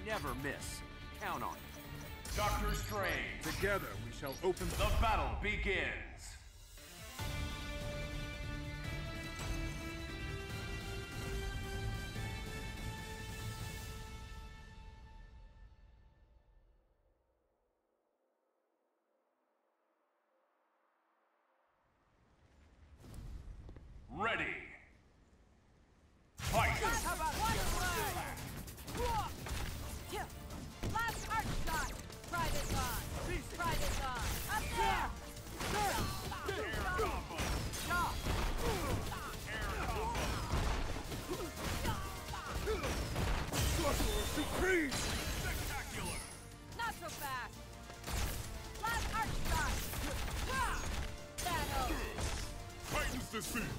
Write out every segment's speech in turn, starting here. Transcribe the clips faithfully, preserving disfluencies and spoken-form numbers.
never miss. Count on it. Doctor Strange. Together we shall open The battle begins. Ready. Fight. How about one play? Last arc shot. Private line. Private line. Up there. Shot. Sorcerer Supreme! Spectacular. Not so fast. Last arc shot. Thanos. Titans descend!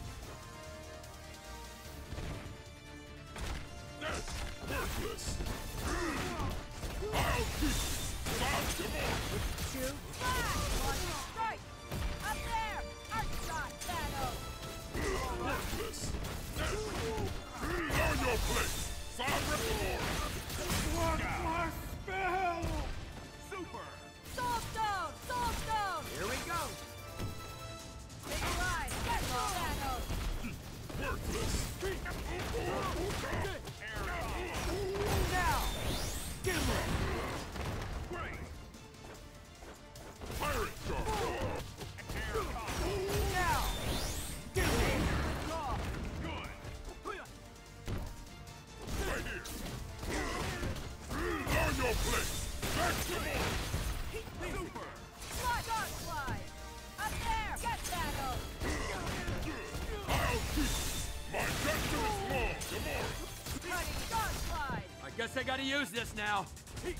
That's worthless! I'll keep you! Stop them all! Two. Flash. One strike. Up there. Arc shot. Thanos. Worthless! On your place! Cyber One more spell! Super. Soul Stone. Soul Stone. Here we go. Take a ride. Get low. Thanos. Worthless! Now! Gimli! Great. Pirate Shark! Now! Gimli! Good. Right here! On your place! Back to me! Super. Fly. Dark slide. Up there. Get Thanos. I'll keep you! My gesture is long! Tomorrow! Cutting. Dark slide. I guess I gotta use this now. Get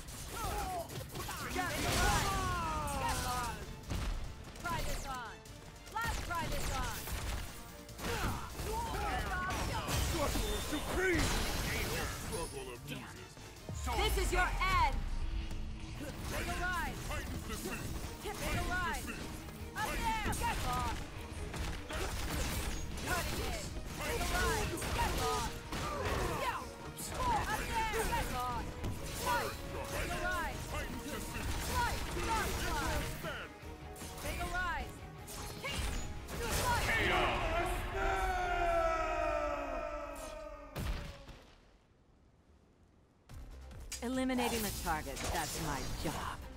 low. Get low. Private on. Last private on. Sorcerer Supreme! Struggle amuses. This is your end. Take a ride. Titans descend! Take a ride. Up there. Get lost. Cutting it. Take a ride. Get lost. Yeah. Up there. Get lost. Fight. Take a ride. Titans descend! Flight. Dark slide. Stand! Take a ride. K O. Eliminating the target, that's my job.